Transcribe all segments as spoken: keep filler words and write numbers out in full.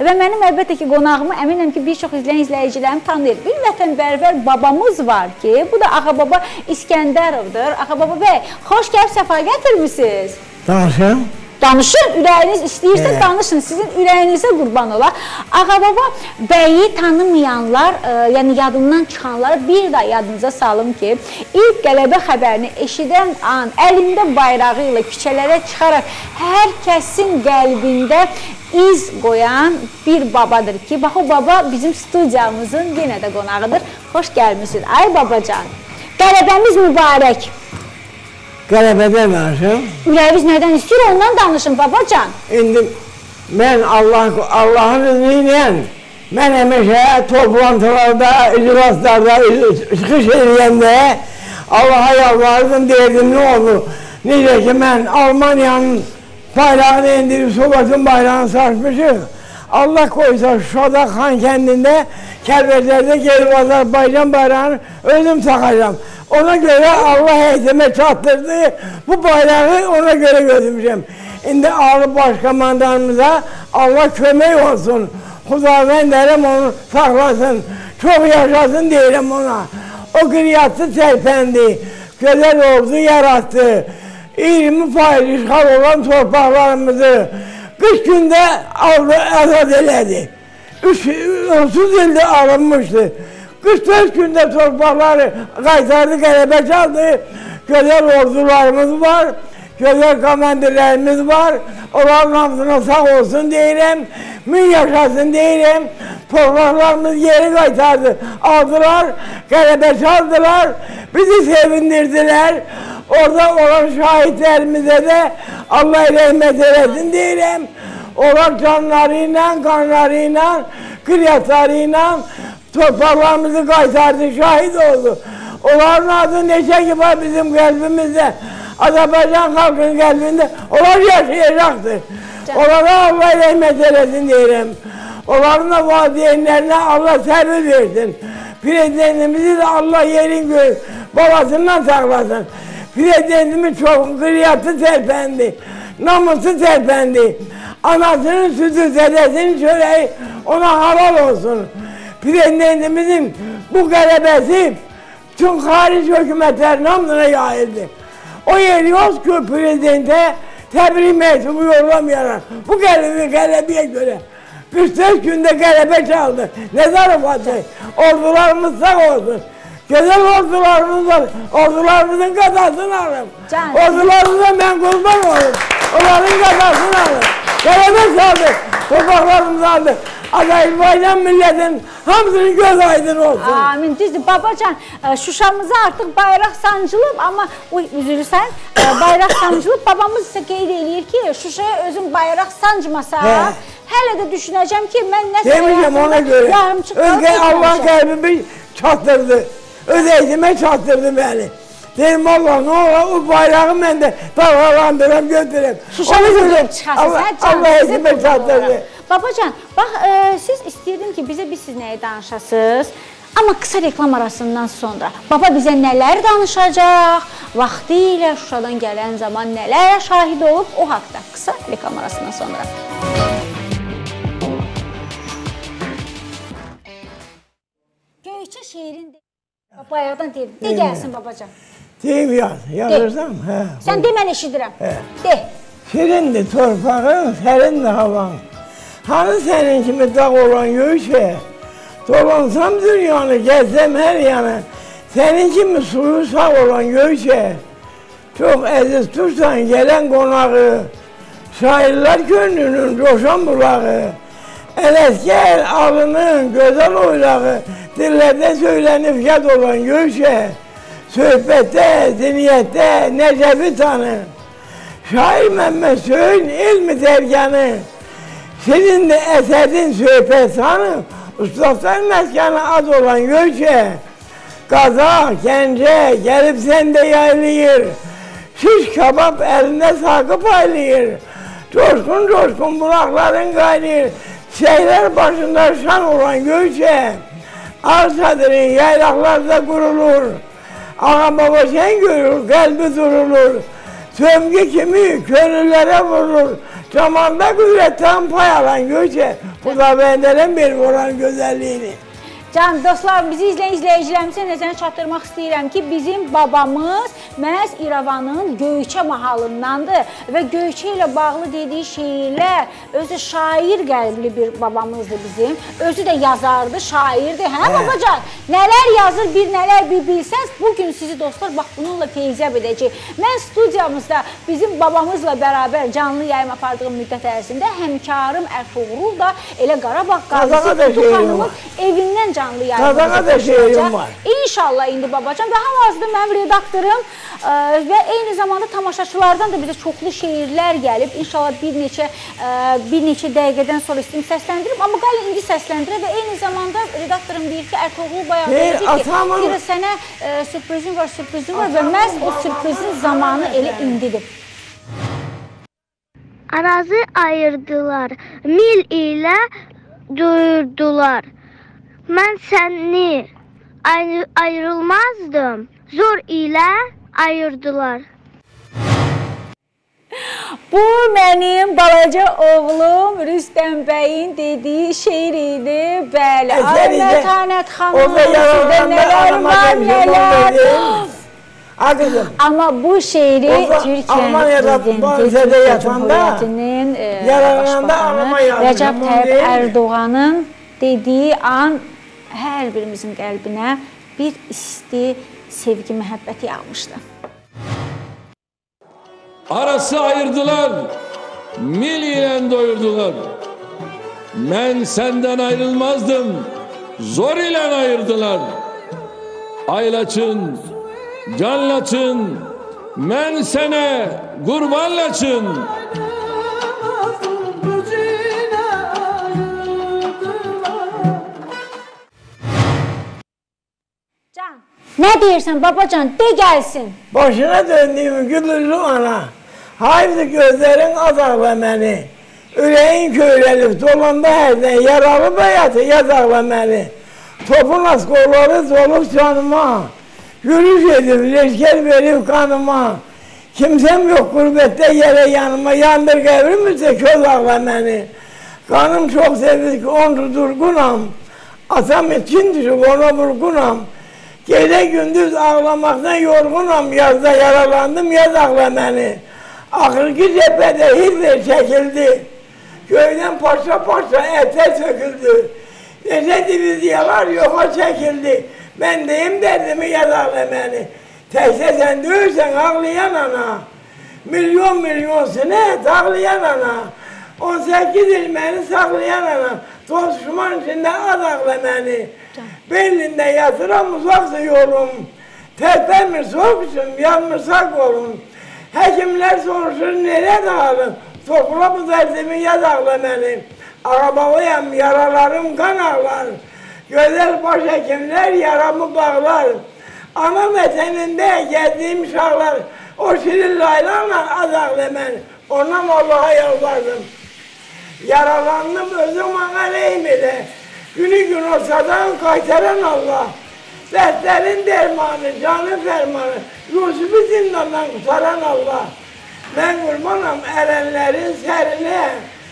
Və mənim əlbəttə ki, qonağımı əminəm ki, bir çox izləyən izləyicilərim tanıyır. Bir vətənbərvər babamız var ki, bu da Ağababa İskəndərovdur. Ağababa bəy, xoş gəlib, səfa gətirmişsiniz. Danışın. Danışın, ürəyiniz istəyirsə evet. Danışın, sizin ürəyinizə qurban ola. Ağababa bəyi tanımayanlar, e, yəni yadından çıxanları bir də yadınıza salım ki, ilk qələbə xəbərini eşidən an, əlində bayrağı ilə küçələrə çıxaraq hər kəsin qəlbində iz qoyan bir babadır ki, bax o baba bizim studiyamızın yenə də qonağıdır. Xoş gəlmişsiniz, ay babacan. Qələbəmiz mübarək. Qələbədən danışım. Ürəyiniz nədən istəyir, ondan danışın babacan. İndi mən Allah, Allahın izniyle mən həmişə toplantılarda, iclaslarda, çıxış edəndə Allah'a yalvardım, deyirdim ne olur. Necə ki mən Almanya'nın bayrağını indirip Sovyet'in bayrağını sarsmışıq. Allah koysa Şuşada, Xankəndidə, Kəlbəcərdə gelip Azərbaycan bayrağını özüm takacağım. Ona göre Allah heyetime çattırdı, bu bayrağı ona göre götürmüşüm. Şimdi ağlı başkomandanımıza Allah kömək olsun. Xudavənd derim onu saklasın, çok yaşasın derim ona. O qiriyyatı tərpəndi, gözəl ordu yarattı. iyirmi faiz işğal olan torpaqlarımızı kış günde aldı, azad elədi. otuz ilde alınmıştı. kırk beş günde torpaqları qaytardı, qələbə çaldı. Gözəl ordularımız var, gözəl komandirlərimiz var. Onların hamısına sağ olsun deyirəm, min yaşasın deyirəm. Torpaqlarımız geri qaytardı, aldılar, qələbə çaldılar, bizi sevindirdiler. Orada olan şahitlerimize de Allah rəhmət eləsin deyirəm. Onlar canlarıyla, kanlarıyla, qiriyyatlarıyla torpaqlarımızı qaytardı, şahit oldu. Onların adı neçə ki var bizim qəlbimizdə, Azərbaycan xalqının qəlbində, onlar yaşayacaqdır. Onlara Allah rəhmət eləsin deyirəm. Onların da valideynlerine Allah səbir versin. Prezidentimizi de Allah yerin göğü babasından saklasın. Prezidentimiz çok qiriyyatı tərpəndi, namusu tərpəndi. Anasının sütü, zədəsinin çöreği ona halal olsun. Prezidentimizin bu qələbəsi tüm xaric hökumətlərin hamısına yayıldı. O yer yok ki prezidente təbrik məktubu yollamayarlar. Bu qələbi qələbiyə göre kırk beş günde qələbə çaldı. Ne zarafatı? Ordularımız sağ olsun. Güzel ordularımız var. Ordularımızın kazasını alın. Ordularımıza ben kurban olun. Onların kazasını alın. Qələbə çaldı. Topraklarımızı aldı. Azərbaycan milletin hamısının göz aydın olsun. Amin. Düzdür. Babacan, Şuşamıza artık bayraq sancılıb, ama üzülürsən, bayraq sancılıb. Babamız ise qeyd edir ki, Şuşaya özün bayraq sancmasa, hələ də düşünəcəm ki, mən nəsə demişəm ona göre. Önce Allah qəlbimi çatdırdı. Ödeydime çattırdı beni. Dedim Allah ne olur o bayrağı ben de dalgalandırıp götüreyim. Şuşamıza çıxasın. Allah, Allah eydime çattırdı. Babacan, bax e, siz istəyirdim ki bize biz siz nəyə danışasınız. Ama kısa reklam arasından sonra baba bize neler danışacaq, vaxtı ilə Şuşadan gələn zaman neler şahid olup o haqda kısa reklam arasından sonra. Göyçə şeirin bayaqdan deyib, de gəlsin babacan. Deyib yaz, yazırsam. De. Sen de mən eşidirəm. De. Şirindir torpağın, sərindir havan. Hani senin kimi dağ olan göyçə, dolansam dünyanı, gezsem her yana. Senin kimi suyu sağ olan göyçə, çok əziz tutsan gelen konağı, şairler gönlünün coşan bulağı, Ələskər alının güzel oylağı, dillerde söylenip yad olan göyçə, söhbette, ziyniyette Necebi tanı, şair Mehmet Söyün ilmi derganı, senin de esedin söhbet sanı, ustaflar meskanı az olan göyçə, Qaza, Gəncə gelip sende yaylayır, şiş kabap elinde sakı paylayır, coşkun coşkun bulakların kaynayır, şeyler başında şan olan göyçə, Arsadırın yaylaklarda kurulur, Ağababa sen görür, kalbi durulur, sömgü kimi gönüllere vurur, Zamanda qüdrətdən pay alan Göyçə, Xudavəndərən verir oranın gözəlliyini. Can dostlar, bizi izləyən izləyicilərimizə nəzərinə çatdırmaq istəyirəm ki, bizim babamız məhz İrəvanın Göyçə mahalındandır və Göyçə ilə bağlı dediyi şeirlər, özü şair qəlbli bir babamızdır bizim, özü də yazardı, şairdir, hə babacan? Nələr yazır, bir nələr bir bilsəz, bugün sizi dostlar, bax bununla feyziyab edəcək. Mən studiyamızda bizim babamızla bərabər canlı yayım apardığım müddət ərzində həmkarım Ərtuğrul da elə Qarabağ qazisi Tutu xanımın evindən canlı yayımımıza qoşulacaq. İnşallah indi babacan və hal-hazırda mənim redaktorum ə, və eyni zamanda tamaşaçılardan da bizə çoxlu şeirlər gəlib. İnşallah bir neçə ə, bir neçə dəqiqədən sonra istəyim səsləndirim. Amma qalın indi səsləndirə və eyni zamanda redaktorum deyir ki, Ərtuğrul bayaq deyir ki, deyir, sənə ə, sürprizim var, sürprizim var və məhz o sürprizin zamanı elə indidir. Arazi ayırdılar, mil ilə duyurdular. Mən səni ayrılmazdım, zor ilə ayırdılar. Bu mənim balaca oğlum Rüstəm bəyin dediyi şeir idi. Bəli, ay Mətanət xanım, sizdə nələr var, nələr. Amma bu şeiri Türkiye'nin prezidenti Cumhuriyetinin başbakanı Rəcəb Tayyip Ərdoğanın dediyi an hər birimizin qəlbinə bir isti sevgi, məhəbbəti yağmışdı. Arası ayırdılar, mil ile doyurdular. Ben senden ayrılmazdım, zor ile ayırdılar. Aylaçın, canlaçın, ben sana kurbanlaçın. Nə deyirsən babacan, de gəlsin. Başına döndüğüm gülüzlü ana, haydi gözlerin azarla məni, ürəyin köyrəlib dolanda hərdən, yaralı bəyatı yazarla məni, topun askolları dolub canıma, yürüş edib, leşker verib kanıma, kimsem yok gurbette yere yanıma, yandır qəbrimizdə köz ağla məni, kanım çok sevdik ki ondu durgunam, atam için düşüp ona vurgunam, gece gündüz ağlamaktan yorgunum, yazda yaralandım, yaz ağla beni. Ahırki cephede Hitler çekildi, köyden parça parça ete söküldü. Nece divizyalar yoka çekildi, ben deyim derdimi yaz ağla beni. Tekse sen dövürsen ağlayan ana, milyon milyon sene ağlayan ana. on sekiz il beni saklayan ana, toz şuman içinde az ağla beni. Belinde yatıram uzaksa yolum, tertemiz soğuksun, yanmışsak olun. Hekimler soruşur nereye dağılın, topla bu derdimi yazakla beni. Arabalıyam, yaralarım kan ağlar, güzel baş hekimler yaramı bağlar. Ana meteninde gezdiğim şahlar, o şirin laylanla azakla beni. Ondan Allah'a yalvardım. Yaralandım özüm bana neyimdi? Günü gün ortadan kaytaran Allah, dertlerin dermanı, canı fermanı, Yusuf'u zindandan kurtaran Allah. Ben kurbanım erenlerin serine,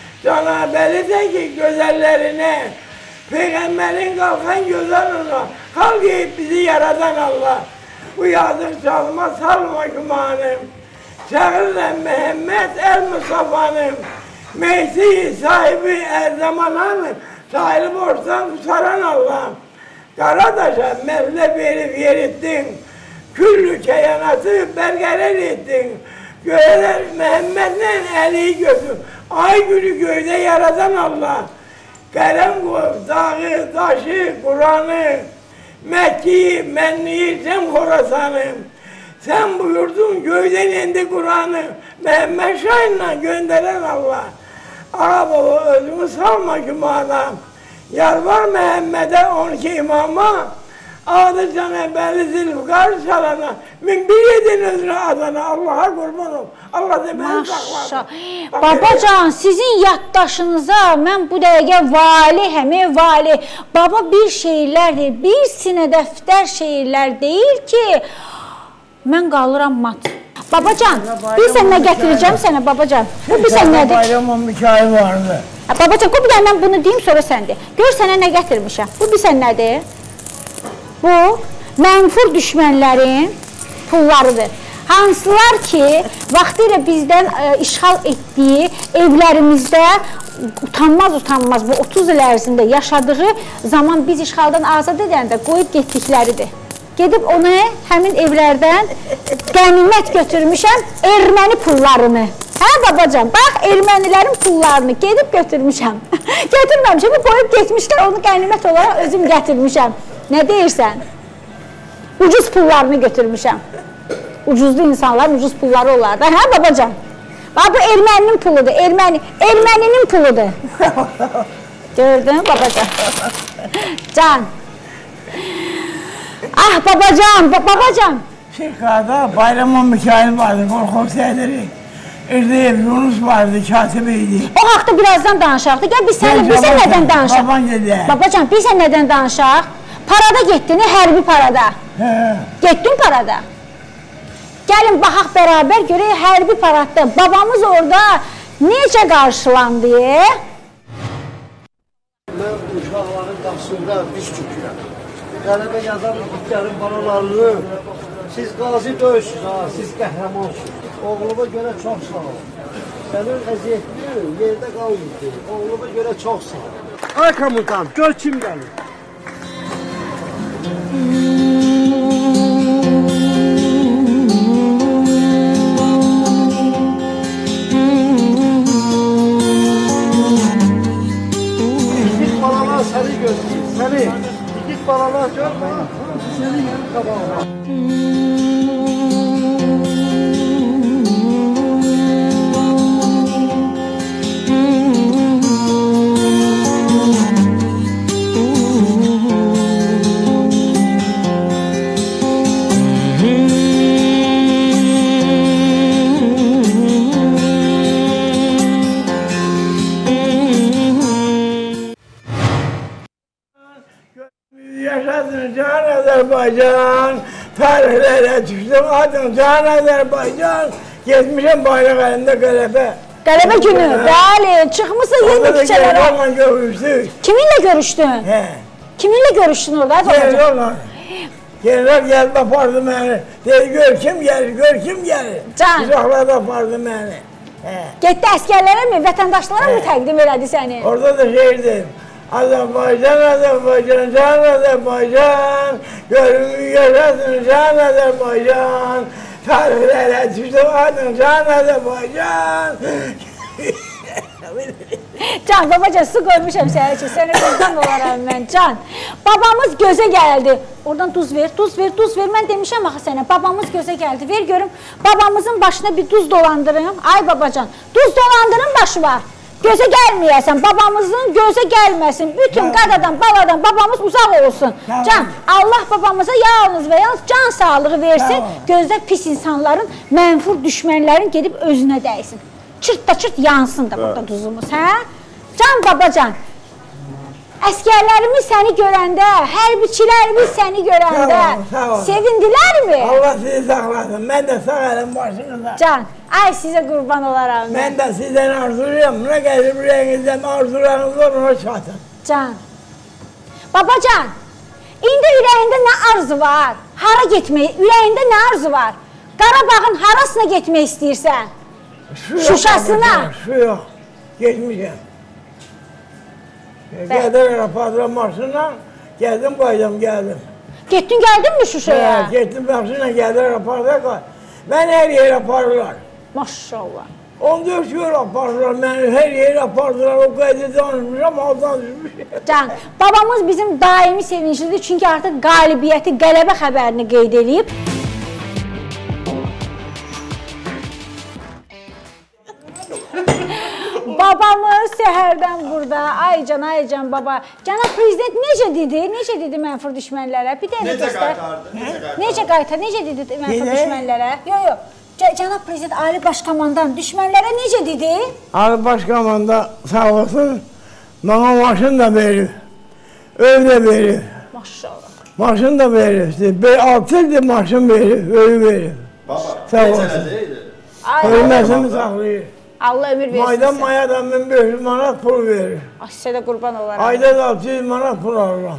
Cenab-ı ki güzellerine, Peygamberin kalkan güzel ona, kalk eyip bizi yaratan Allah. Bu yazık çalma salma kumanım, çağırın Mehmet el Mustafa'nım, Meysi sahibi el zamananım, sahili borçtan kurtaran Allah. Karadaş'a mevle verip yerittin, küllü keyanatı bergerer ettin. Göğeler Mehmet'le eli götür, ay günü göğde yaratan Allah. Kalem dağı, taşı, Kur'an'ı, Mekke'yi, Menni'yi, sen Khorasan'ı. Sen buyurdun göğden indi Kur'an'ı, Mehmet Şahin'le gönderen Allah. Arabolu özümü salma kümana, yar var Mehmet'e on iki imama, adı Cenab-ı Zülfikar çalana, min bir yedin özüne adana, Allah'a kurban ol. Allah da beni saklasın. Babacan, sizin yaddaşınıza mən bu dəqiqə vali, həmi vali, baba bir şeirlər deyir, bir sinə dəftər şeirlər deyir ki, mən qalıram mat. Babacan, bilsən nə gətirəcəm sənə babacan? Bu bilsən nədir? Bayramın Mikail vardı. Babacan, qoy bir dənə mən bunu deyim, sonra səndir. Gör sənə nə gətirmişəm. Bu bilsən nədir? Bu, mənfur düşmənlərin pullarıdır. Hansılar ki, vaxtilə bizdən e, işğal etdiyi evlərimizdə utanmaz-utanmaz bu otuz il ərzində yaşadığı zaman biz işğaldan azad edəndə qoyub getdikləridir. Gedib onu həmin evlərdən qənimət götürmüşəm erməni pullarını. Hə babacan, bax ermənilərin pullarını gedib götürmüşəm. Götürməmişəm, qoyub getmişlər, onu qənimət olaraq özüm gətirmişəm. Nə deyirsən? Ucuz pullarını götürmüşəm. Ucuzlu insanlar, ucuz pulları olardı. Hə babacan? Bax bu erməninin puludur, erməni, erməninin puludur. Gördün babacan? Can. Ah babacan, babacan. Şirkada Bayramın Mikail vardı, Qorxoq Sədiri. Erdeyev Yunus vardı, katibiydi. O haqda birazdan danışaq. Gəl biz sənə, biz sən nədən danışaq? Baban dedi. Babacan, biz sən nədən danışaq? Parada getdin, hərbi parada. Hə. Getdin parada. Gəlin, baxaq bərabər görək hərbi paradda babamız orada necə qarşılandı? Mən uşaqların qarşısında diz çökürəm. Qələbə yazan itlərin balalarını, siz qazi döyürsünüz, ha, siz qəhrəmansınız. Oğluma görə çox sağ ol. Sənin əziyyətli yerdə qalmıydı. Oğluma görə çox sağ ol. Ay komutan, gör kim gəlir. Səni gözləyir, səni. İgid balalar görmə, səni yerin qabağına. Yaşadın Can Azərbaycan, tarihlərə düşdüm adın Can Azərbaycan, gezmişəm bayraq əlində qələbə. Qələbə günü, bəli, çıxmışsın yeni küçələrə. Onunla görüşdük. Kiminlə görüşdün? Hə. Kiminlə görüşdün orada? General, general gəlib apardı məni. Dedi, gör kim gəlir, gör kim gəlir. Can. Uzaqlarda apardı məni. Hə. Getdi əskərlərə mi, vətəndaşlara mı təqdim elədi səni? Orada da şey dedim. Azərbaycan, Azərbaycan, Can Azərbaycan, görünür yaşasın Can Azərbaycan, tarihlərə düşdüm adın Can Azərbaycan. Can, babacan, su qoymuşam sənə ki, sənə qızdan olaram mən, Can. Babamız gözə gəldi. Oradan duz ver, duz ver, duz ver. Mən demişəm axı sənə, babamız gözə gəldi. Ver görüm, babamızın başına bir duz dolandırım. Ay babacan, duz dolandırın başıma. Gözə gəlməyəsən, babamızın gözə gəlməsin, bütün qadadan, baladan babamız uzaq olsun. Can, Allah babamıza yalnız və yalnız can sağlığı versin, gözdə pis insanların, mənfur düşmənlərin gedib özünə dəysin. Çırt da çırt yansın da burada duzumuz, hə? Can babacan, əskərlərimiz səni görəndə, hərbiçilərimiz səni görəndə sevindilərmi? Allah sizi saxlasın, mən də sağ əlim başınıza. Can, ay sizə qurban olaram. Mən də sizdən arzuluyum, nə gəlib rəyinizdən arzularınız var, ona çatın. Can, babacan, indi ürəyində nə arzu var? Hara getmək, ürəyində nə arzu var? Qarabağın harasına getmək istəyirsən? Şuşasına? Şu yox, geçmişəm. Gəlir aeroportla maşınla, gəldim, qaydım, gəldim. Getdin, gəldin mi Şuşaya? Hə, getdim, maşınla gəlir aeroportla qaydım. Mən hər yer aparırlar. Maşallah. on dörd yer aparırlar, məni hər yer aparırlar, o qaydı danışmışam, aldan düşmüşəm. Can, babamız bizim daimi sevinclidir, çünki artıq qalibiyyəti, qələbə xəbərini qeyd edib. Babamız səhərdən burada, ay can, ay can baba. Cənab Prezident necə dedi, necə dedi mənfur düşmənlərə? Bir dənə göstər. Necə qaytardı, necə dedi mənfur düşmənlərə? Yox, yox, Cənab Prezident, Ali Başkomandan düşmənlərə necə dedi? Ali Başkomandan sağ olsun, bana maşın da verir, öv də verir. Maşallah. Maşın da verir, altı ildir maşın verir, öv verir. Sağ olsun. Hörmətini saxlayır. Allah ömür versin. Maydan mayadan ben beş yüz manat pul verir. Ay, sizə də qurban olaram. Ayda da altı yüz manat pul alıram.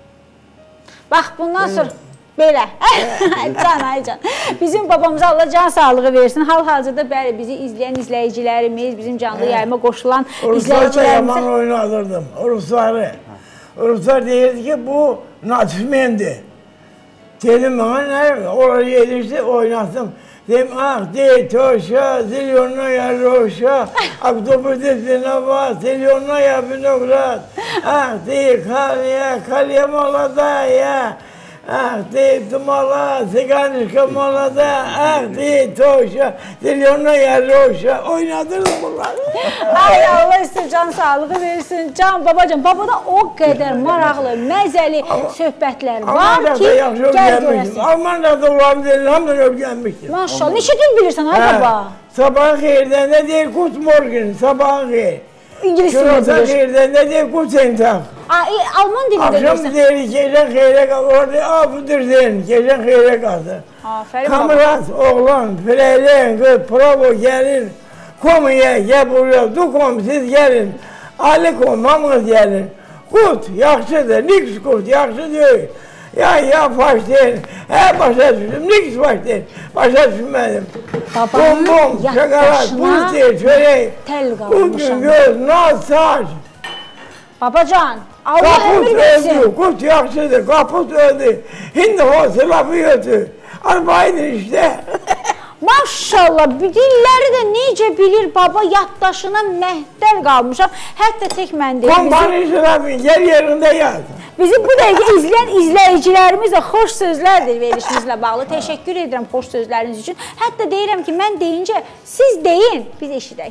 Bax, bundan sonra belə. Can, ay can. Bizim babamıza Allah can sağlığı versin. Hal-hazırda bəli, bizi izləyən izləyicilərimiz, bizim canlı yayıma qoşulan Ruslar da yaman izləyicilərimiz... oynadırdım. Rusları. Ruslar deyirdi ki, bu naçizmendir. Dedim bana ne? Oraya gelirse oynattım. Dedim ah de toşa, zilyonuna ya roşa, aktopüdesine bas, zilyonuna ya vinograt, ah de kalya, kalya malada ya, ah de tumala, siganişka malada, ah de toşa, zilyonuna ya roşa, oynadırım bunları. Ay Allah sizə can sağlığı versin. Can babacan, babada o qədər maraqlı, məzəli söhbətlər var ki, gəl görəsin. Almanada olan deyil, hamdan öyrənmişdim. Maşallah, neçə dil bilirsən ay baba? Sabahın xeyirdən ne deyir, Gut Morgen, sabahın xeyir. İngilis dilini Kürota bilir. xeyirdən ne deyir, Guten Tag. Alman dilini Akşam bilirsən. deyir, gecen xeyrə qalır, orada abudur deyir, gecen xeyrə qalır. Aferin baba. Kamurat, oğlan, freylen, kız, pravo gelin, komuya, gel buraya, dukom siz gelin, alikom, hamınız gelin. Gut, yaxşıdır, niks gut, yaxşıdır. Ya ya baş değil, he başa düştüm, niks baş değil, başa düşmedim. Babanın Bonbon, şokolat, buz değil, çörek, tel qalmışam. bugün göz, naz, saç. Babacan, Allah Kaput ömür versin. öldü, kut yaxşıdır, kaput öldü. Hindi hosu lafı götü. Albaydı işte. Maşallah, dilləri də necə bilir baba, yaddaşına məhdər qalmışam. Hətta tək mən deyim. Kompani lafı yer yerinde yaz. Bizim bu dəqiqə izləyən izləyicilərimiz də xoş sözlərdir verilişimizlə bağlı. Təşəkkür edirəm xoş sözləriniz üçün. Hətta deyirəm ki, mən deyincə siz deyin, biz eşidək.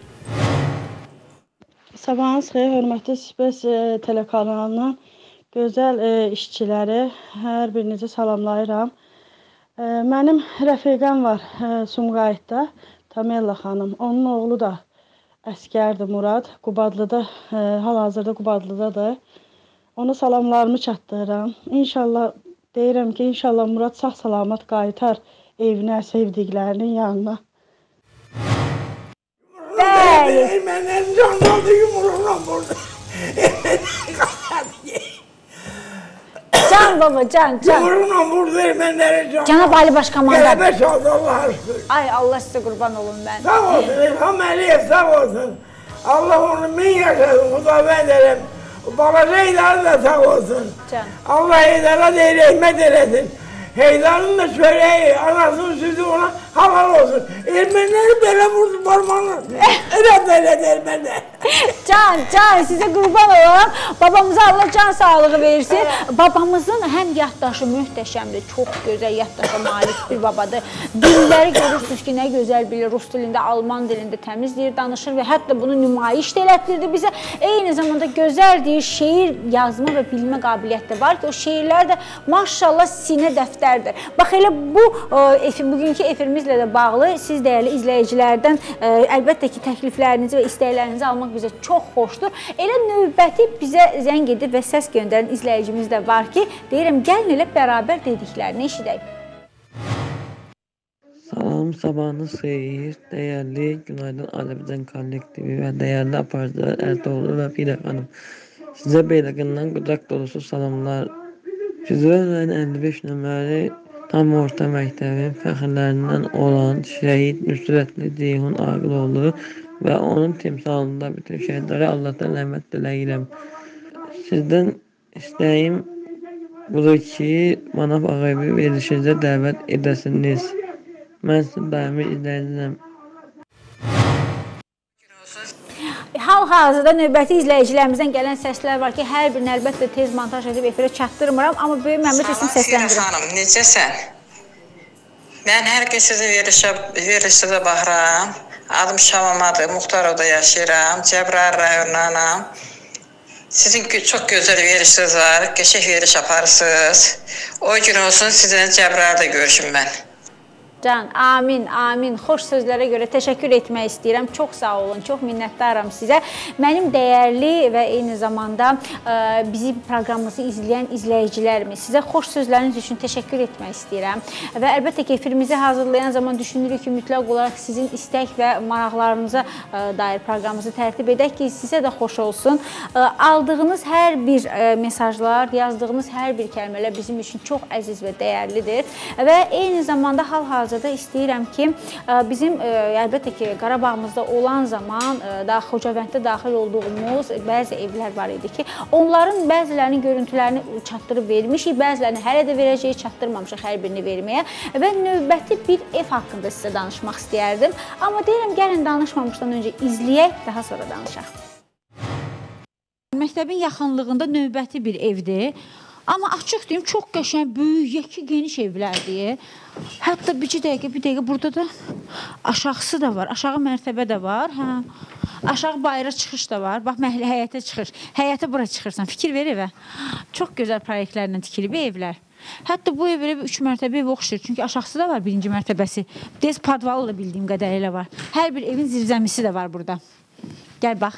Sabahınız xeyir, hörmətli Spes e, telekanalının gözəl e, işçiləri, hər birinizi salamlayıram. E, mənim rəfiqəm var e, Sumqayıtda, Tamella xanım. Onun oğlu da əskərdir Murad, Qubadlıda, e, hal-hazırda Qubadlıdadır. Ona salamlarımı çatdırıram. İnşallah, deyirəm ki, inşallah Murad sağ-salamat qayıtar evinə, sevdiklərinin yanına. Bəli. Ermənlərin canladı yumruğuna vurdu. Can baba, can, can. Yumruğuna vurdu ermənlərin canladı. Cənab Ali Başkomandan. Qələbə çaldı Allah'a şükür. Ay Allah sizə qurban olun mən. Sağ olsun, İlham Əliyev sağ olsun. Allah onu min yaşasın, xudavənd edəm. Balaca Heydar'ın da sağ olsun. Can. Allah Heydar'a değil, rahmet eylesin. Heydar'ın da çöreği, anasının sütü ona halal olsun. Ermenileri böyle vurdu parmağını. Evet böyle der bende. Can, can, sizə qurban olam. Babamıza Allah can sağlığı versin. Babamızın həm yaddaşı möhtəşəmdir, çox gözəl yaddaşa malik bir babadır. Dilləri görürsünüz ki, nə gözəl bilir. Rus dilində, Alman dilində təmiz deyir, danışır və hətta bunu nümayiş də elətdirdi bizə. Eyni zamanda gözəl deyir, şeir yazma və bilmə qabiliyyəti var ki, o şeirlər də maşallah sinə dəftərdir. Bax, elə bu, efir, bugünkü efirimizlə də bağlı siz dəyərli izləyicilərdən əlbəttə ki, təkliflərinizi və istəklərinizi almaq bizə çox xoşdur. Elə növbəti bizə zəng edib və səs göndərən izləyicimiz də var ki, deyirəm, gəlin elə bərabər dediklərini eşidək. Salam, sabahınız xeyir, dəyərli Günaydın Azərbaycan kollektivi və dəyərli aparıcılar Ertuğrul və Firə xanım. Sizə Beyləqindən qucaq dolusu salamlar. Füzulilərin əlli beş nömrəli tam orta məktəbin fəxrlərindən olan şəhid Nüsrətli Ceyhun Aqiloğlu və onun timsalında bütün şəhidlərə Allahdan rəhmət diləyirəm. Sizdən istəyim budur ki, Manaf Ağayevi verilişinizə dəvət edəsiniz. Mən sizin daimi izləyiciyəm. Hal-hazırda növbəti izləyicilərimizdən gələn səslər var ki, hər birini əlbəttə tez montaj edib efirə çatdırmıram, amma böyük məmnun etsin səsləndirim. Salam Firə xanım, necəsən? Mən hər gün sizin verilişinizə baxıram. Adım Şamamadır, Muxtarovda yaşayıram, Cəbrayıl rayonundanam. Sizin çox gözəl verilişiniz var, qəşəng veriliş aparırsınız. O gün olsun sizinlə Cəbrayılda görüşüm mən. Can, amin, amin. Xoş sözlərə görə təşəkkür etmək istəyirəm. Çox sağ olun, çox minnətdaram sizə. Mənim dəyərli və eyni zamanda ə, bizim proqramımızı izləyən izləyicilərimiz, sizə xoş sözləriniz üçün təşəkkür etmək istəyirəm. Və əlbəttə ki, efirimizi hazırlayan zaman düşünürük ki, mütləq olaraq sizin istək və maraqlarınıza ə, dair proqramımızı tərtib edək ki, sizə də xoş olsun. Ə, aldığınız hər bir ə, mesajlar, yazdığınız hər bir kəlmələr bizim üçün çox əziz və dəyərlidir. Və eyni zamanda hal-hazırda istəyirəm ki, ə, bizim ə, əlbəttə ki, Qarabağımızda olan zaman ə, da Xocavənddə daxil olduğumuz bəzi evlər var idi ki, onların bəzilərinin görüntülərini çatdırıb vermişik, bəzilərini hələ də verəcəyik, çatdırmamışıq hər birini verməyə və növbəti bir ev haqqında sizə danışmaq istəyərdim. Amma deyirəm, gəlin danışmamışdan öncə izləyək, daha sonra danışaq. Məktəbin yaxınlığında növbəti bir evdir. Amma açıq deyim, çox qəşəng, böyük, yekə, geniş evlərdir. Hətta bir dəqiqə, bir dəqiqə burada da aşağısı da var, aşağı mərtəbə də var. Hə. Aşağı bayıra çıxış da var. Bax, məhlə həyətə çıxış. Həyətə bura çıxırsan, fikir ver evə. Çox gözəl proyektlərlə tikilib evlər. Hətta bu ev elə bir üç mərtəbə ev oxşur. Çünki aşağısı da var, birinci mərtəbəsi. Dez padvalı da bildiyim qədərilə var. Hər bir evin zirzəmisi də var burada. Gəl, bax.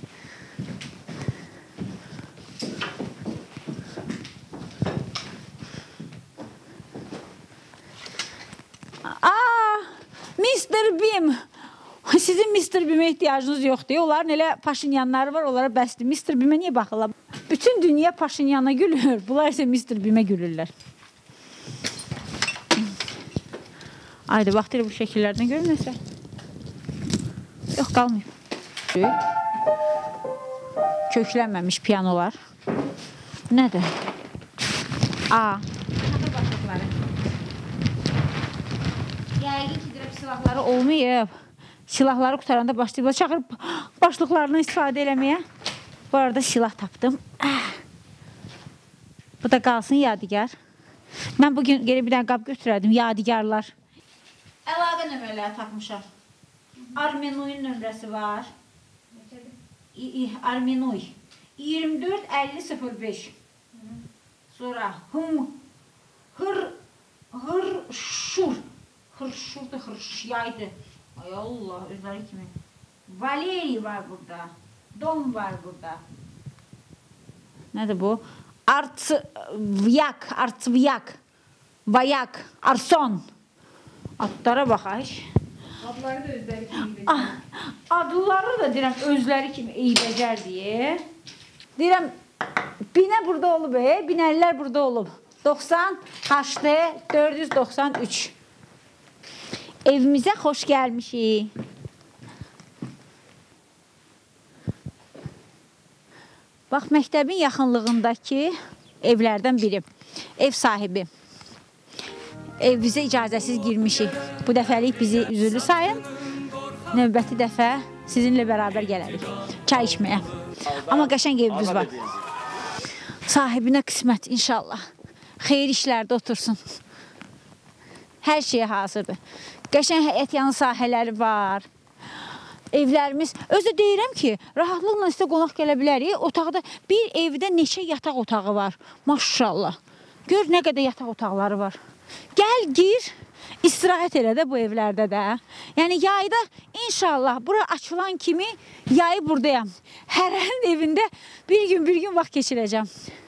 Aa, mister Bim. Sizin mister Bim'e ihtiyacınız yoxdur. Onların elə Paşinyanları var, onlara bəsdir. mister Bim'e niyə baxırlar? Bütün dünya Paşinyana gülür. Bunlar isə mister Bim'e gülürlər. Ayda, vaxtıyla bu şəkillərdən görünürsə. Yox, qalmayıb. Köklənməmiş piyanolar. Nədir? A. Yəqin ki, dirək silahları olmayıb. Silahları qutaranda başlayıblar, çağırıb başlıqlarından istifadə eləməyə. Bu arada silah tapdım. Bu da qalsın yadigar. Mən bugün geri bir dənə qab götürərdim, yadigarlar. Əlaqə nömrələri tapmışam. Armenoyun nömrəsi var. Armenoy. iyirmi dörd əlli sıfır beş. Sonra hım, hır, hır, şur. Hır, şurda, hır, yaydı. Ay Allah, özləri kimi. Valeri var burada. Dom var burada. Nədir bu? Artsvyak, artsvyak. Vayak, arson. Adlara baxaq. Adları da özləri kimi eybəcər. Adları da deyirəm, özləri kimi eybəcər deyə. Deyirəm, binə burada olub, e? Binəlilər burada olub. doxsan kaçdı? dörd yüz doxsan üç. Evimizə xoş gəlmişik. Bax, məktəbin yaxınlığındakı evlərdən biri. Ev sahibi. Evimizə icazəsiz girmişik. Bu dəfəlik bizi üzürlü sayın. Növbəti dəfə sizinlə bərabər gələrik. Çay içməyə. Amma qəşəng evimiz var. Sahibinə qismət inşallah. Xeyir işlərdə otursun. Hər şeyə hazırdır. Qəşəng həyət yanı sahələri var. Evlərimiz, özü deyirəm ki, rahatlıqla sizə qonaq gələ bilərik. Otaqda bir evdə neçə yataq otağı var. Maşallah. Gör nə qədər yataq otaqları var. Gəl, gir, istirahət elə də bu evlərdə də. Yəni, yayda inşallah bura açılan kimi yayı buradayam. Hərənin evində bir gün bir gün vaxt keçirəcəm.